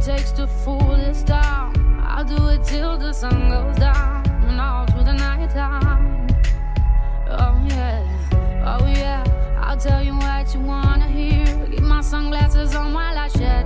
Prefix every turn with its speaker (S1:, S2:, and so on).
S1: takes to fool this town. I'll do it till the sun goes down and all through the night time. Oh yeah, I'll tell you what you wanna hear. Keep my sunglasses on while I shed